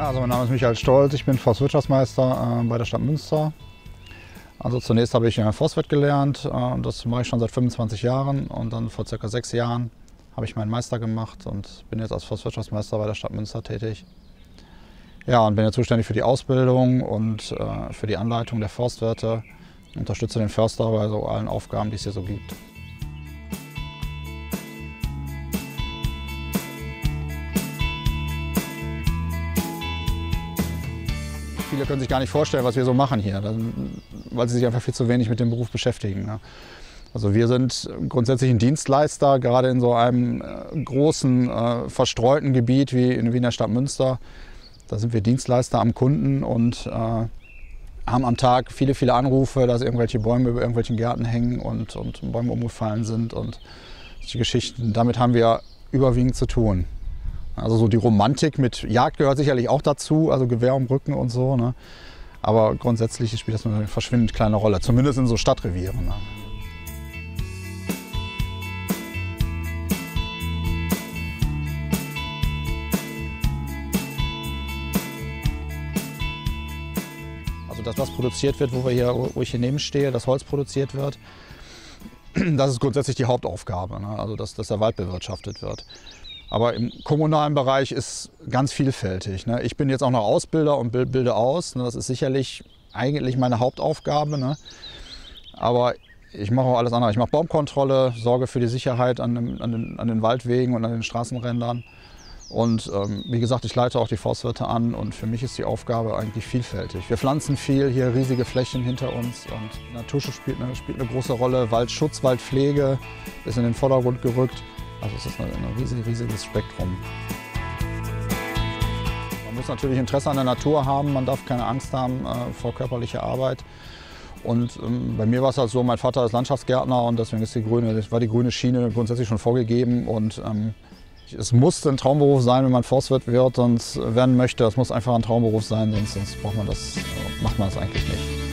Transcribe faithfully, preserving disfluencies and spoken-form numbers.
Also mein Name ist Michael Stolz, ich bin Forstwirtschaftsmeister äh, bei der Stadt Münster. Also zunächst habe ich äh, Forstwirt gelernt, äh, das mache ich schon seit fünfundzwanzig Jahren, und dann vor circa sechs Jahren habe ich meinen Meister gemacht und bin jetzt als Forstwirtschaftsmeister bei der Stadt Münster tätig. Ja, und bin jetzt zuständig für die Ausbildung und äh, für die Anleitung der Forstwirte, unterstütze den Förster bei so allen Aufgaben, die es hier so gibt. Viele können sich gar nicht vorstellen, was wir so machen hier, weil sie sich einfach viel zu wenig mit dem Beruf beschäftigen. Also wir sind grundsätzlich ein Dienstleister, gerade in so einem großen, verstreuten Gebiet wie in der Stadt Münster. Da sind wir Dienstleister am Kunden und haben am Tag viele, viele Anrufe, dass irgendwelche Bäume über irgendwelchen Gärten hängen und, und Bäume umgefallen sind und solche Geschichten. Damit haben wir überwiegend zu tun. Also so die Romantik mit Jagd gehört sicherlich auch dazu, also Gewehr um Rücken und so, ne? Aber grundsätzlich spielt das eine verschwindend kleine Rolle, zumindest in so Stadtrevieren. Ne? Also das, was produziert wird, wo, wir hier, wo ich hier neben stehe, das Holz produziert wird, das ist grundsätzlich die Hauptaufgabe, ne? Also dass, dass der Wald bewirtschaftet wird. Aber im kommunalen Bereich ist ganz vielfältig, ne? Ich bin jetzt auch noch Ausbilder und bilde aus, ne? Das ist sicherlich eigentlich meine Hauptaufgabe, ne? Aber ich mache auch alles andere. Ich mache Baumkontrolle, sorge für die Sicherheit an, dem, an, den, an den Waldwegen und an den Straßenrändern. Und ähm, wie gesagt, ich leite auch die Forstwirte an, und für mich ist die Aufgabe eigentlich vielfältig. Wir pflanzen viel, hier riesige Flächen hinter uns, und Naturschutz spielt eine, spielt eine große Rolle. Waldschutz, Waldpflege ist in den Vordergrund gerückt. Also es ist ein, ein riesig, riesiges Spektrum. Man muss natürlich Interesse an der Natur haben, man darf keine Angst haben äh, vor körperlicher Arbeit. Und ähm, bei mir war es halt so, mein Vater ist Landschaftsgärtner, und deswegen ist die grüne, das war die grüne Schiene grundsätzlich schon vorgegeben. Und ähm, es muss ein Traumberuf sein, wenn man Forstwirt wird und werden möchte. Es muss einfach ein Traumberuf sein, sonst, sonst braucht man das, macht man das eigentlich nicht.